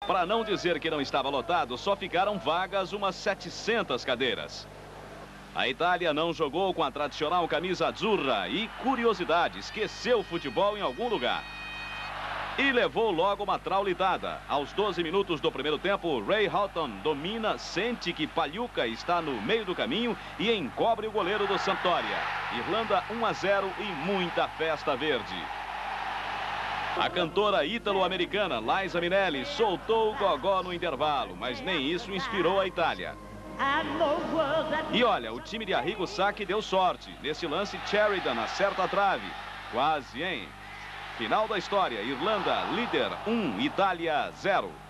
Para não dizer que não estava lotado, só ficaram vagas umas 700 cadeiras. A Itália não jogou com a tradicional camisa azzurra e, curiosidade, esqueceu o futebol em algum lugar. E levou logo uma traulitada. Aos 12 minutos do primeiro tempo, Ray Houghton domina, sente que Pagliuca está no meio do caminho e encobre o goleiro do Sampdoria. Irlanda 1-0 e muita festa verde. A cantora ítalo-americana Liza Minnelli soltou o gogó no intervalo, mas nem isso inspirou a Itália. E olha, o time de Arrigo Sacchi deu sorte. Nesse lance, Sheridan acerta a trave. Quase, hein? Final da história, Irlanda líder 1, Itália 0.